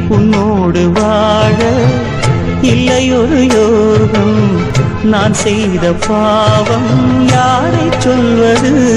உன்னோடு வாழ இல்லை ஒரு யோகம் நான் செய்த பாவம் யாரை சொல்வது